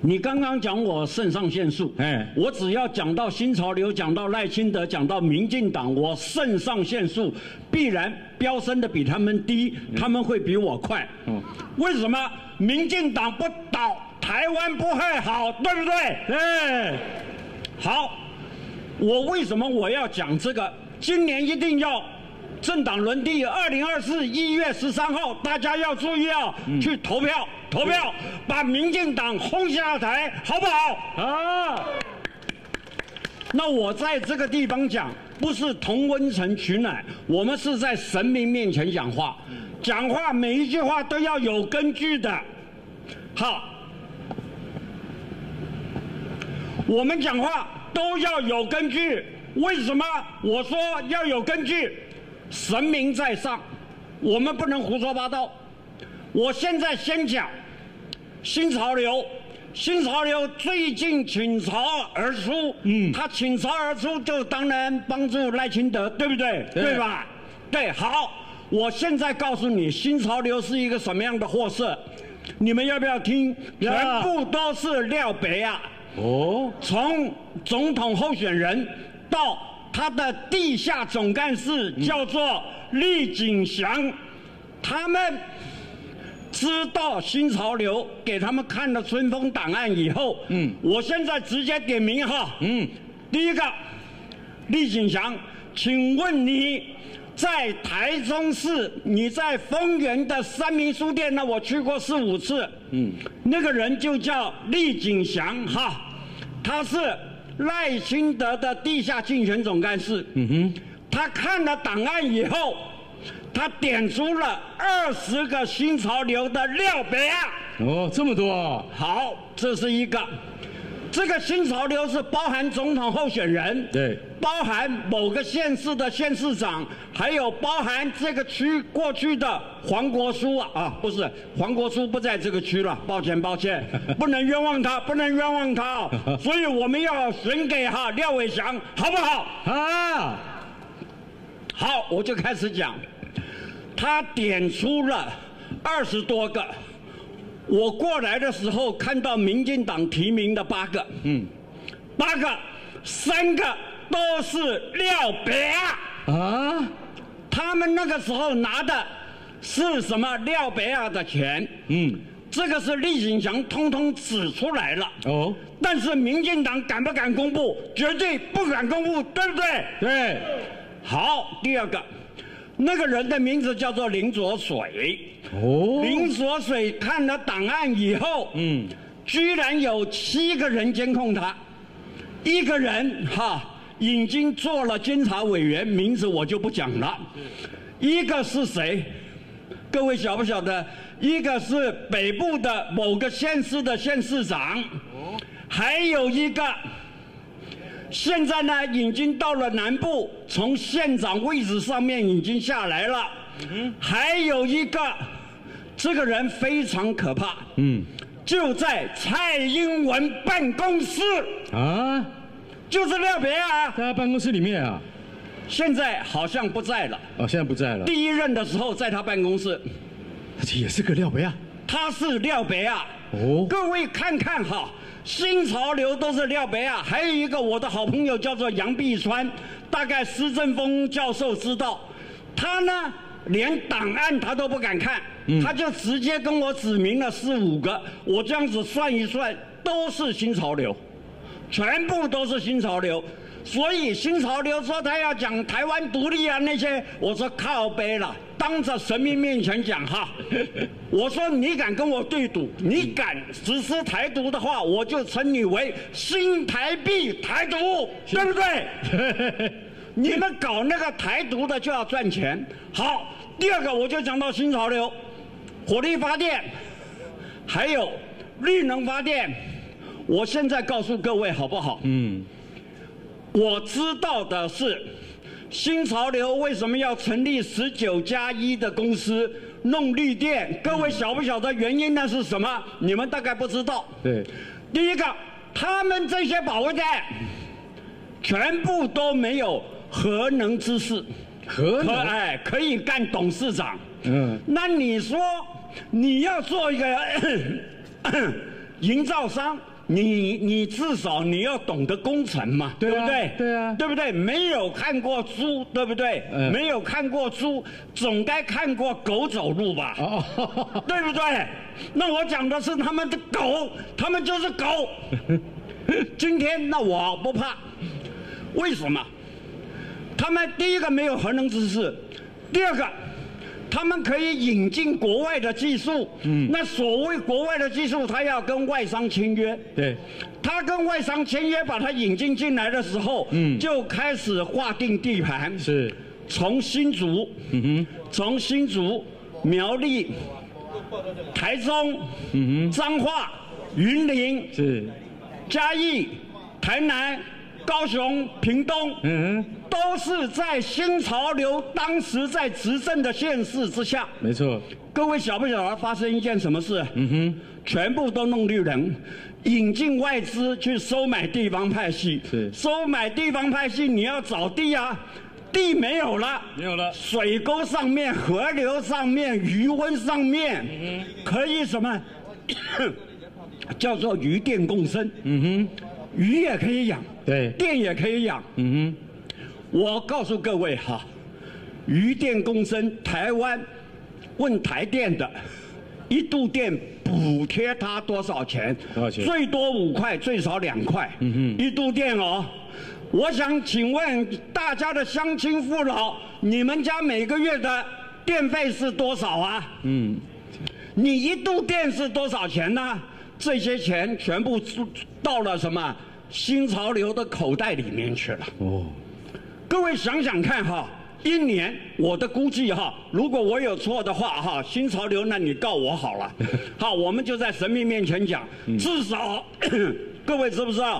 你刚刚讲我肾上腺素，我只要讲到新潮流，讲到赖清德，讲到民进党，我肾上腺素必然飙升的比他们低，他们会比我快。为什么？民进党不倒，台湾不会好，对不对？好，我为什么我要讲这个？今年一定要政党轮替，2024 1月13号，大家要注意啊，去投票，把民进党轰下台，好不好？啊！那我在这个地方讲，不是同温层取暖，我们是在神明面前讲话，每一句话都要有根据的。好，我们讲话都要有根据。为什么我说要有根据？神明在上，我们不能胡说八道。我现在先讲新潮流。新潮流最近倾巢而出，他倾巢而出就当然帮助赖清德，对不对？对吧？对，好，我现在告诉你，新潮流是一个什么样的货色，你们要不要听？全部都是廖北啊！从总统候选人到他的地下总干事叫做厉景祥，他们知道新潮流，给他们看了春风档案以后，我现在直接点名哈，第一个，厉景祥，请问你在台中市，你在丰原的三民书店呢？我去过4、5次，那个人就叫厉景祥哈，他是赖清德的地下竞选总干事，他看了档案以后，他点出了20个新潮流的廖北啊！ 这么多啊！ 好，这是一个。这个新潮流是包含总统候选人， 对， 包含某个县市的县市长，还有包含这个区过去的黄国书不是黄国书不在这个区了，抱歉，不能冤枉他，所以我们要选给廖伟翔，好不好？好，我就开始讲。他点出了20多个，我过来的时候看到民进党提名的8个，8个，3个都是廖北啊！他们那个时候拿的是什么廖北亚的钱？这个是厉景祥通通指出来了。但是民进党敢不敢公布？绝对不敢公布，对不对？ 对。 好，第二个。那个人的名字叫做林左水。林左水看了档案以后，居然有7个人监控他，1个人已经做了监察委员，名字我就不讲了。一个是谁？各位晓不晓得？一个是北部的某个县市的县市长，还有一个。现在呢，已经到了南部，从县长位置上面已经下来了。还有一个，这个人非常可怕。就在蔡英文办公室啊，就是廖北啊， 在他办公室里面啊。 现在好像不在了。 现在不在了。 第1任的时候在他办公室， 这也是个廖北啊。 他是廖北啊。各位看看哈。新潮流都是廖北啊，还有一个我的好朋友叫做杨碧川，大概施正峰教授知道，他呢连档案他都不敢看，他就直接跟我指明了4、5个，我这样子算一算，都是新潮流，全部都是新潮流。所以新潮流说他要讲台湾独立啊那些，我说靠北了，当着神明面前讲哈，我说你敢跟我对赌，你敢实施台独的话，我就称你为新台币台独，对不对？你们搞那个台独的就要赚钱。好，第2个我就讲到新潮流，火力发电，还有绿能发电。我现在告诉各位好不好？我知道的是，新潮流为什么要成立19+1的公司弄绿电？各位晓不晓得原因呢是什么？你们大概不知道。 对， 第一个，他们这些保卫战全部都没有核能知识，可以干董事长。那你说你要做一个营造商， 你至少你要懂得工程嘛， 对啊不对？ 对啊对不对？没有看过猪，对不对？没有看过猪，总该看过狗走路吧？ 哦， 对不对？那我讲的是他们的狗，他们就是狗。今天那我不怕，为什么？他们第一个没有核能知识，第二个。他们可以引进国外的技术，那所谓国外的技术，他要跟外商签约， 对， 他跟外商签约，把它引进进来的时候，就开始划定地盘， 是， 从新竹，从新竹、苗栗、台中，彰化、云林， 是， 嘉义、台南、高雄、屏东，都是在新潮流当时在执政的县市之下。 没错。 各位晓不晓得发生一件什么事？全部都弄绿能，引进外资去收买地方派系。 是。 收买地方派系，你要找地啊，地没有了， 没有了。 水沟上面、河流上面、余温上面，可以什么？叫做渔电共生。鱼也可以养， 对， 电也可以养。我告诉各位哈，渔电共生，台湾问台电的，1度电补贴他多少钱？ 多少钱？ 最多5块，最少2块。1度电哦。我想请问大家的乡亲父老，你们家每个月的电费是多少啊？你1度电是多少钱呢？这些钱全部到了什么新潮流的口袋里面去了。各位想想看哈，1年我的估计哈，如果我有错的话哈，新潮流那你告我好了。好，我们就在神明面前讲，至少各位知不知道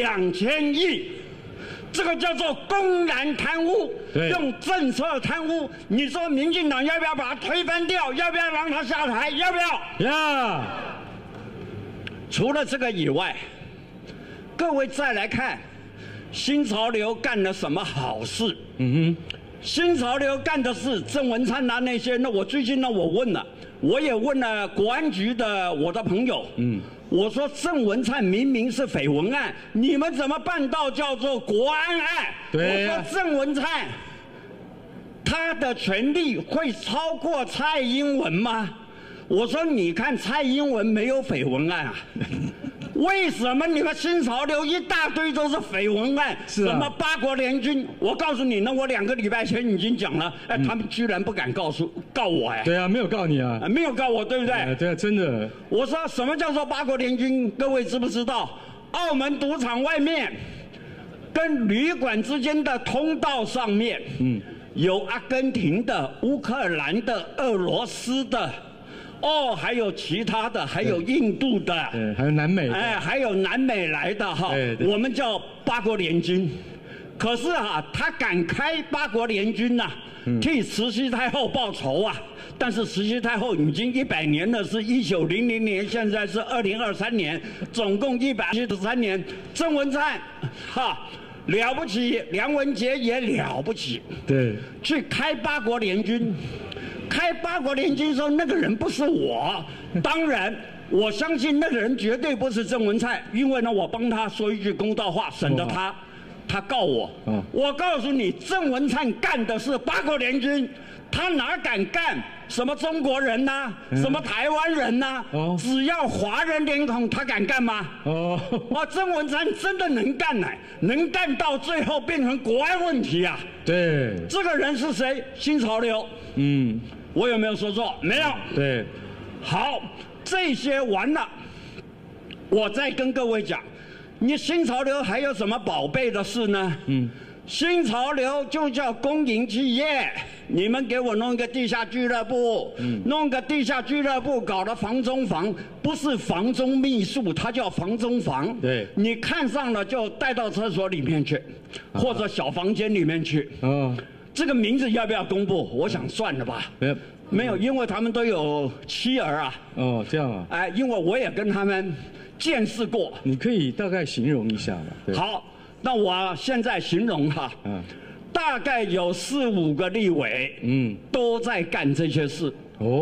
2000亿？这个叫做公然贪污，用政策贪污。你说民进党要不要把它推翻掉？要不要让他下台？要不要？ 要。 除了这个以外，各位再来看，新潮流干了什么好事？新潮流干的是郑文灿啊那些。那我最近呢，我问了，我也问了国安局的我的朋友，我说郑文灿明明是绯闻案，你们怎么办到叫做国安案？ 对我说郑文灿，他的权力会超过蔡英文吗？我说你看蔡英文没有绯闻案啊。为什么你们新潮流一大堆都是绯闻案？什么八国联军？我告诉你，那我2个礼拜前已经讲了，他们居然不敢告我哎。 对啊，没有告你啊。 没有告我，对不对？ 对啊，真的。 我说什么叫做八国联军？各位知不知道？澳门赌场外面跟旅馆之间的通道上面，有阿根廷的、乌克兰的、俄罗斯的。还有其他的，还有印度的， 还有南美的， 还有南美来的哈。我们叫八国联军。可是他敢开八国联军呐，替慈禧太后报仇啊！但是慈禧太后已经100年了，是1900年，现在是2023年，总共173年。郑文灿，了不起，梁文杰也了不起， 对， 去开八国联军。开八国联军说那个人不是我，当然我相信那个人绝对不是郑文灿，因为呢我帮他说一句公道话，省得他告我。我告诉你，郑文灿干的是八国联军，他哪敢干什么中国人呐、什么台湾人呐、只要华人脸孔，他敢干吗？郑文灿真的能干呢，能干到最后变成国安问题啊！ 对， 这个人是谁？新潮流。我有没有说错？没有。 对， 好，这些完了，我再跟各位讲，你新潮流还有什么宝贝的事呢？新潮流就叫公营企业，你们给我弄一个地下俱乐部，弄个地下俱乐部，搞得房中房，不是房中秘术，它叫房中房。 对， 你看上了就带到厕所里面去，或者小房间里面去。这个名字要不要公布？我想算了吧。没有，因为他们都有妻儿啊。 这样啊。 因为我也跟他们见识过。 你可以大概形容一下吗？ 好，那我现在形容哈。大概有4、5个立委，都在干这些事。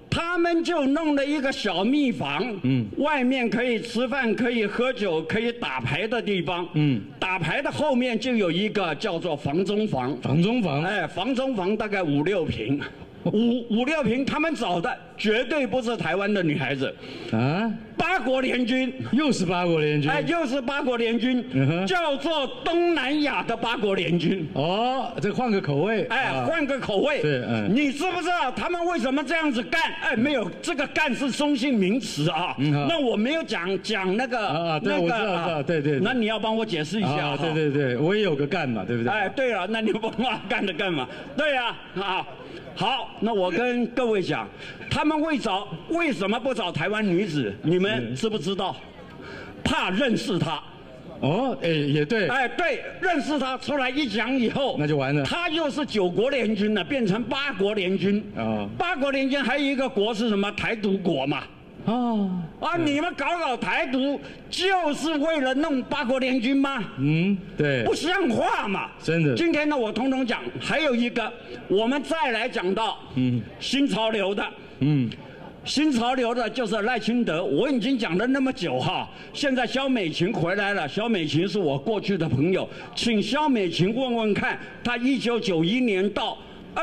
他们就弄了一个小蜜房，外面可以吃饭，可以喝酒，可以打牌的地方，打牌的后面就有一个叫做房中房， 房中房， 哎，房中房大概5、6平。五六平，他们找的绝对不是台湾的女孩子，啊，8国联军， 又是8国联军， 哎，又是8国联军，叫做东南亚的8国联军。 哦，这换个口味， 哎，换个口味。 对， 你知不知道他们为什么这样子干？哎，没有，这个干是中性名词啊。那我没有讲那个对，我知道，对。 那你要帮我解释一下。 对，我也有个干嘛，对不对？ 哎，对了，那你帮我干的干嘛？对呀，啊。好，那我跟各位讲，他们为什么不找台湾女子？你们知不知道？怕认识她。 哦，哎，也对。 哎，对，认识她出来一讲以后， 那就完了。 她又是9国联军了，变成8国联军。哦，8国联军还有一个国是什么？台独国嘛。哦，你们搞台独，就是为了弄8国联军吗？ 对， 不像话嘛！ 真的。 今天呢，我统统讲，还有一个，我们再来讲到，新潮流的，新潮流的就是赖清德。我已经讲了那么久哈，现在萧美琴回来了。萧美琴是我过去的朋友，请萧美琴问问看，她1991年到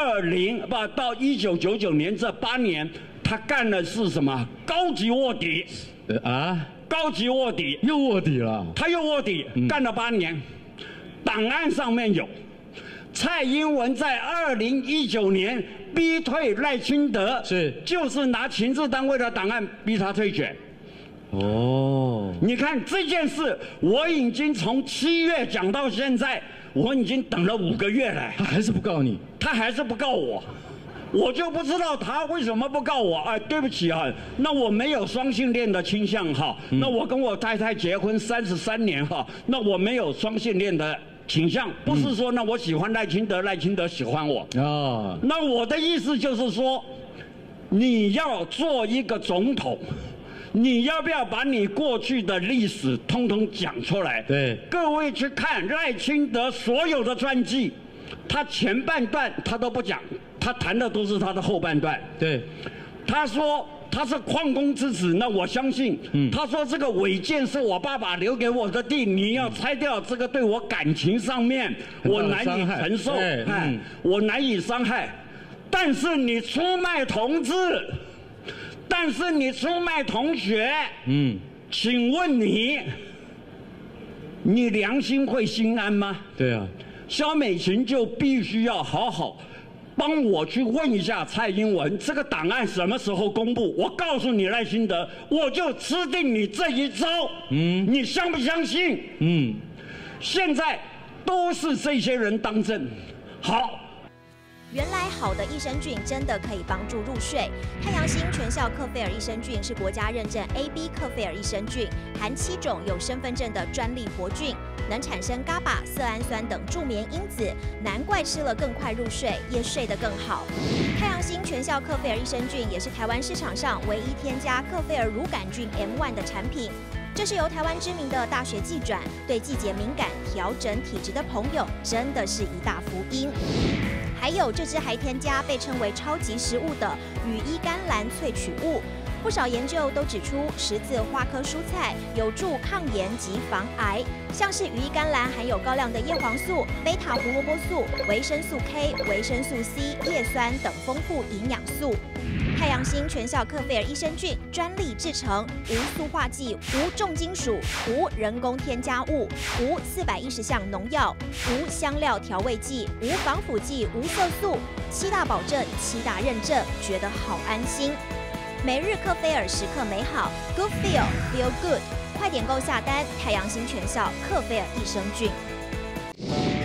1999年这8年。他干的是什么？高级卧底，高级卧底， 又卧底了。 他又卧底，干了8年。档案上面有，蔡英文在2019年逼退赖清德，就是拿情治单位的档案逼他退选。哦，你看这件事，我已经从7月讲到现在，我已经等了5个月了。 他还是不告你？ 他还是不告我。我就不知道他为什么不告我。哎，对不起啊，那我没有双性恋的倾向哈。那我跟我太太结婚33年哈，那我没有双性恋的倾向，不是说那我喜欢赖清德，赖清德喜欢我。哦，那我的意思就是说，你要做一个总统，你要不要把你过去的历史通通讲出来？ 对， 各位去看赖清德所有的传记，他前半段他都不讲。他谈的都是他的后半段。 对， 他说他是矿工之子，那我相信。他说这个违建是我爸爸留给我的地，你要拆掉，这个对我感情上面我难以承受，我难以伤害。但是你出卖同志，但是你出卖同学，请问你良心会心安吗？ 对啊， 萧美琴就必须要好好。帮我去问一下蔡英文，这个档案什么时候公布？我告诉你赖清德，我就吃定你这一招。你相不相信？现在都是这些人当政。好。 原来好的益生菌真的可以帮助入睡。太阳星全效克菲尔益生菌是国家认证 AB 克菲尔益生菌，含7种有身份证的专利活菌，能产生伽巴、色氨酸等助眠因子，难怪吃了更快入睡，也睡得更好。太阳星全效克菲尔益生菌也是台湾市场上唯一添加克菲尔乳杆菌 M1 的产品。这是由台湾知名的大学季转，对季节敏感、调整体质的朋友真的是一大福音。还有这支还添加被称为超级食物的羽衣甘蓝萃取物，不少研究都指出十字花科蔬菜有助抗炎及防癌，像是羽衣甘蓝含有高量的叶黄素、贝塔胡萝卜素、维生素 K、维生素 C、叶酸等丰富营养素。太阳星全效克菲尔益生菌专利制成，无塑化剂、无重金属、无人工添加物、无410项农药、无香料调味剂、无防腐剂、无色素，7大保证、7大认证，觉得好安心。每日克菲尔，时刻美好 ，Good Feel，Feel Good，快点购下单！太阳星全效克菲尔益生菌。